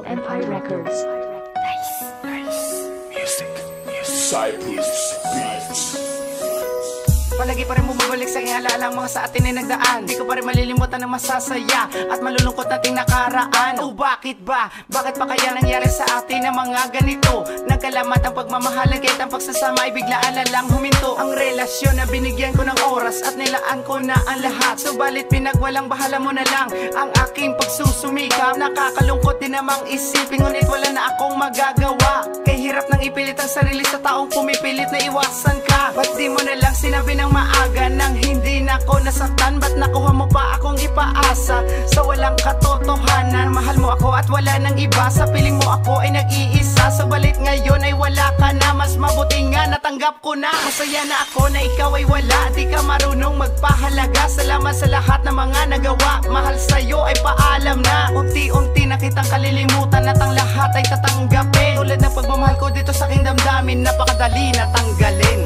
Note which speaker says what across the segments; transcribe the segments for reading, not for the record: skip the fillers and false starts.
Speaker 1: Empire Records.
Speaker 2: Nice music. Cypress Beats.
Speaker 3: Palagi pa rin bumabalik sa aking alaala ang mga sa atin ay nagdaan. Di ko pa rin malilimutan ng masasaya at malulungkot nating nakaraan. O bakit ba? Bakit pa kaya nangyari sa atin ang mga ganito? Nagkalamat ang pagmamahalan kahit ang pagsasama ay biglaan na lang huminto. Ang relasyon na binigyan ko ng oras at nilaan ko na ang lahat. Subalit pinagwalang bahala mo na lang ang aking pagsusumikap. Nakakalungkot din namang isipin, ngunit wala na akong magagawa. Kay hirap nang ipilit ang sarili sa taong pumipilit na iwasan ka. Ba't di mo na lang sinabi ng maaga nang hindi na ako nasaktan? Ba't nakuha mo pa akong ipaasa sa walang katotohanan? Mahal mo ako at wala nang iba, sa piling mo ako ay nag-iisa. Subalit ngayon ay wala ka na, mas mabuti nga natanggap ko na. Masaya na ako na ikaw ay wala, di ka marunong magpahalaga. Salamat sa lahat ng mga nagawa, mahal sa'yo ay paalam na. Unti-unti na kitang kalilimutan at ang lahat ay tatanggapin. Tulad ng pagmamahal ko dito sa aking damdamin, napakadali na tanggalin.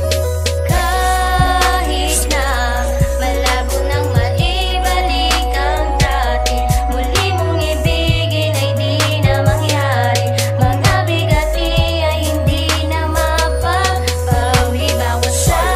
Speaker 4: Kahit na malabo nang maibalik ang dati, muli mong ibigin ay di na mangyari. Mga bigati ay hindi na mapagbawi. Bawat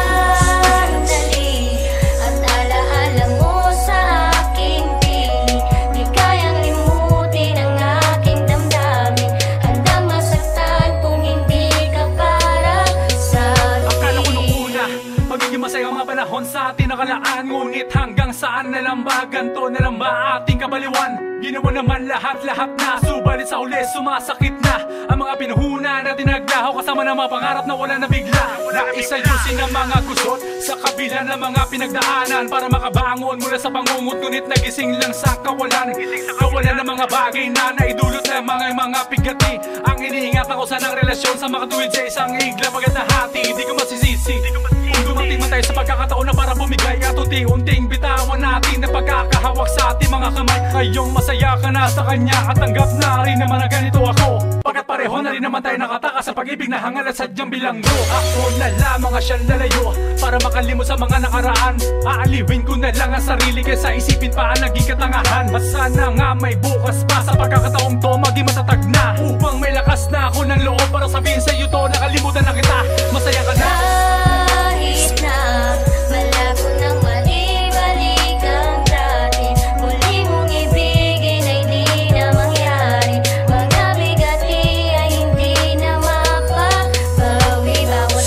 Speaker 4: sandali at alaala mo sa aking piling, di kayang limutin ang aking damdamin. Handang masaktan kung hindi ka para sa akin.
Speaker 5: Akala ko nung una magiging masaya mga panahon sa atin nakalaan, ngunit hanggang saan na lang ba? Ganto na lang ba ating kabaliwan? Ginawa naman lahat na, subalit sa huli sumasakit na ang mga pinuhunan na dinaglaho, kasama ng mga pangarap na wala na bigla. Naisayusin ang mga gusot sa kabila ng mga pinagdaanan para makabangon mula sa pangungot, ngunit nagising lang sa kawalan. Kawalan ng mga bagay na naidulot ng mga pigati. Ang iniingat na kusa ng relasyon sa makatuwid sa isang igla pagkat nahati. Hindi ko masisisi kung dumating man tayo sa pagkakataon na para bumigay at unti-unting bitawan natin na pagkakahawak sa ating mga kamay. Ngayong masaya ka na sa kanya at tanggap na rin naman na ganito ako, pagkat pareho na rin naman tayo nakataka sa pag-ibig na hangal at sadyang bilanggo. Ako na lamang ang siyang lalayo para makalimot sa mga nakaraan. Aaliwin ko na lang ang sarili kaysa isipin pa ang naging katangahan. At sana nga may bukas pa sa pagkakataong to, maging matatag na upang may lakas na ako ng loob para sabihin sa iyo to, nakalimutan na kita. Masaya ka na.
Speaker 4: Kahit na malabo nang maibalik ang dati, muli mong ibigin ay di na mangyari. Mga bigati ay hindi na mapagbawi. Bawat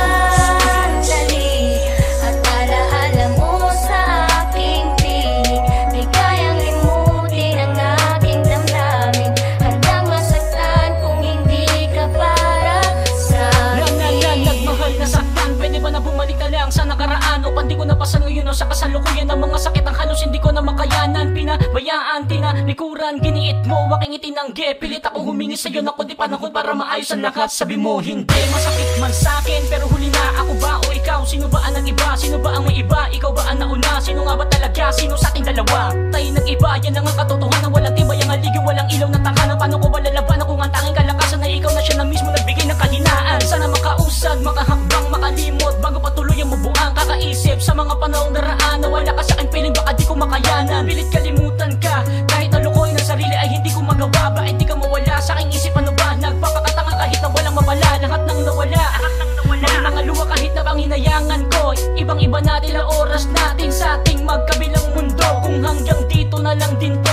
Speaker 4: sandali at alaala mo sa aking piling, di kayang limutin ang aking damdamin. Handang masaktan kung hindi ka para sa akin.
Speaker 6: Nagmahal na saktan, pwede ba na bumalik ka lang sa nakaraan? O pandi ko napasan ngayon o sa kasalukuyan ng mga sakit ang halos hindi ko na makayanan. Pinabayaan, tinalikuran, giniit mo, aking itinanggi. Pilit ako humingi sa'yo na kundi panahon para maayos ang lahat. Sabi mo hindi, masakit man sa'kin, pero huli na. Ako ba o ikaw? Sino ba ang nag-iba? Sino ba ang may iba? Ikaw ba ang nauna? Sino nga ba talaga? Sino sa ating dalawa? Tayo nag-iba, yan ang katotohanan. Walang tibay ang aligid, walang ilaw na tangkanan. Paano ko ba lalabanan kung ang tanging kalakasan ay ikaw na siya na mismo nagbigay ng kahinaan? Sana makausad, makahakbang, makalimot bago patuloy ang mabuang kakaisip sa mga panahong naraan na wala ka sa aking piling, baka di ko makayanan. Pilit kalimutan ka, kahit nalukoy ng sarili ay hindi ko magawa. Bakit di ka mawala sa aking isip? Ano ba? Nagpapakatanga kahit na walang mawala. Lahat nang nawala, may mga luha kahit na panghinayangan ko. Ibang iba natin ang oras natin sa ating magkabilang mundo. Kung hanggang dito na lang din to,